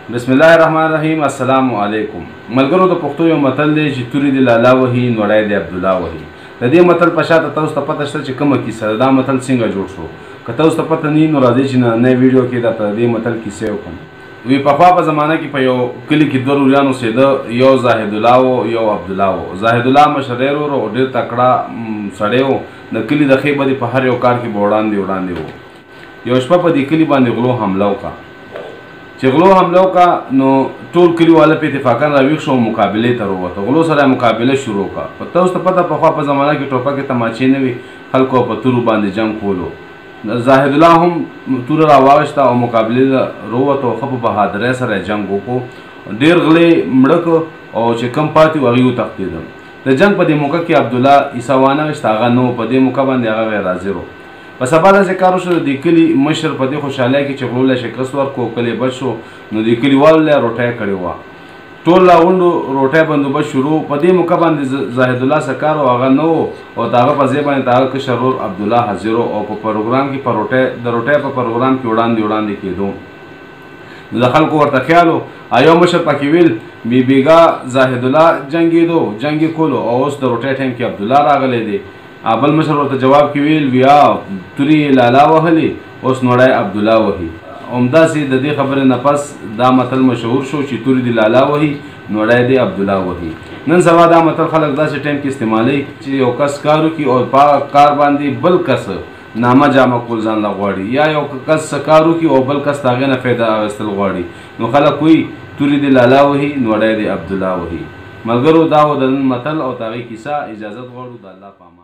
بسم الله الرحمن الرحیم. السلام علیکم. ملګرو د پښتو یو متل دی چې توري د لالا وهي نوړی د عبدالله وهي. د دې متل په شاته تاسو ته پته شته چې کومه کیسه ده، دا متل څنګه جوړ شو. که تاسو ته پته نه نو راځئ چې نننۍ ویډیو کې درته د دې متل کیسې وکړم. وی پخوا په زمانه کې په یو کلي کې دوه وروریان اوسېده، یو زاهد الله و یو عبدالله و. زاهد الله مشر ورور او ډېر تکړه سړی و. د کلي د ښې بدې په هر یو کار کې به وړاندې و. یو شپه په دې کلي باندې غلو حمله وکړه. چې غلو حمله وکړه نو ټول کلیواله په اتفاقا راویښ شو، مقابلې ته ووته. غلو سره مقابله شروع کړه. په تاسو ته پته پخوا په زمانه کې ټوپکې تماچې نه وي، خلکو په تورو باندې جنګ کولو. زاهد الله هم توره راواغېسته او مقابلې ته ووته او ښه په بهادرۍ سره یې جنګ وکړو. ډېر غلې مړه کړه او چې کم پاتې وو هغوی وتښتېدل. د جنګ په دې موقع کې عبدالله عیسی وانهغېسته، هغه نه و په دې موقع باندې، هغه غیر حاضر و. په سبا داسې کار وشو، د کلي مشر په دې خوشحالۍ کې چې غلو له شکست ورکړو، کلی بچ شو، نو د کلیوالو له روټۍ کړې وه. ټول لا غونډو روټۍ بندوبست شروع. په دې موقع باندې زاهد الله څه کار و هغه نه و، او د هغه په ځای باندې د هغه کشر ورور عبدالله حاضر و او په پروګرام کې د روټۍ په پروګرام کې وړاندې کېدو. نو د خلکو ورته خیال و، یو مشر پکې ویل بیګا زاهد الله جنګېدو، جنګ یې کولو، او اوس د روټۍ ټایم کې عبدالله راغلی دی. بل مشر ورته جواب کې ویل بیا توري لالا وهلې، اوس نوړی عبدالله وهي. همداسې د دې خبرې نه پس دا متل مشهور شو چې توري د لالا وهي نوړی دی عبدالله وهي. نن سبا دا متل خلک داسې ټایم کې استعمالوي چې یو کس کار وکړي او په کار باندې بل کس نامه جامه کول ځان له غواړي، یا یو کس کار وکړي او بل کس د هغې نه فایده اخیستل غواړي، نو خلک وایي توري د لالا وهي نوړی دی عبدالله وهي. ملګرو دا و د نن متل او د هغې کیسه. اجازت غواړو. د الله په امان.